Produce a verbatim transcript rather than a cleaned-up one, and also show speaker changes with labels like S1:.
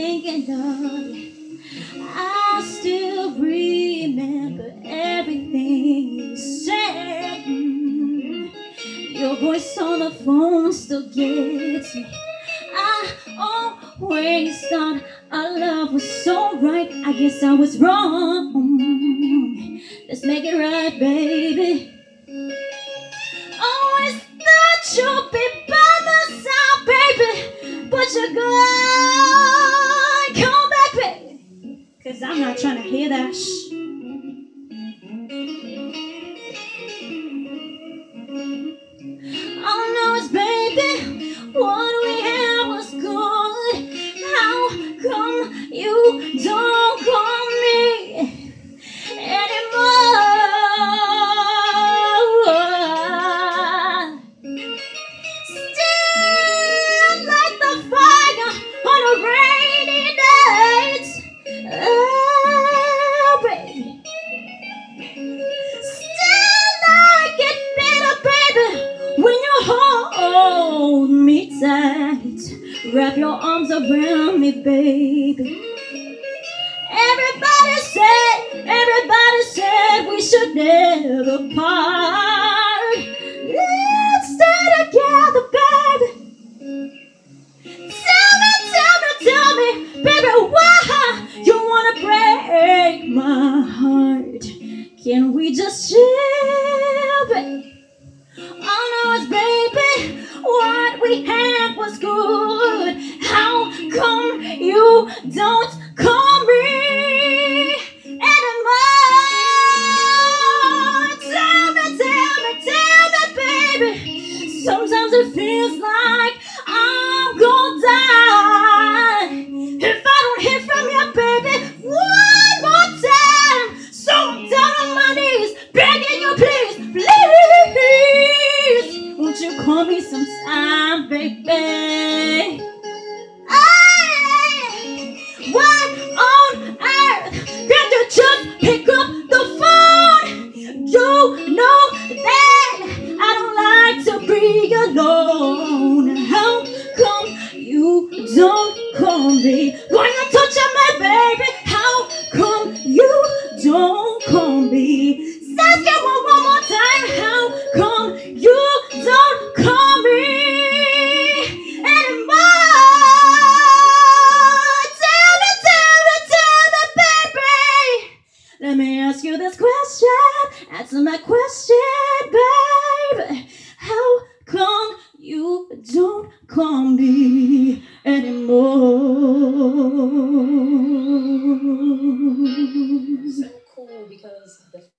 S1: thinking of you. I still remember everything you said. Mm. Your voice on the phone still gets me. I always thought our love was so right. I guess I was wrong. Let's make it right, baby. Always thought you'd be by my side, baby, but you're gone. Come back, baby, 'cause I'm not trying to hear that shh. All I know is, baby, what we had was good. How come you don't call me anymore? Still like the fire on a rainy night. Oh, baby. Still like it better, baby, when you hold me tight. Wrap your arms around me, baby. Everybody said, everybody said we should never part. Let's stay together, baby. Tell me, tell me, tell me, baby, why you wanna break my heart? Can we just chill, baby? All I know is, baby, what we had was good. How come you don't call me anymore? Tell me, tell me, tell me, baby. Sometimes it feels like I'm gonna die if I don't hear from you, baby, one more time. So I'm down on my knees, begging you, please, please, won't you call me sometime, baby? Why on earth can't you just pick up the phone? You know that I don't like to be alone. How come you don't call me when you're touching me, baby? How come you don't call me? Ask you one more time. How come you don't call me anymore? Tell me, tell me, tell me, baby. Let me ask you this question. Answer my question, baby. How come you don't call me anymore?
S2: So cool because the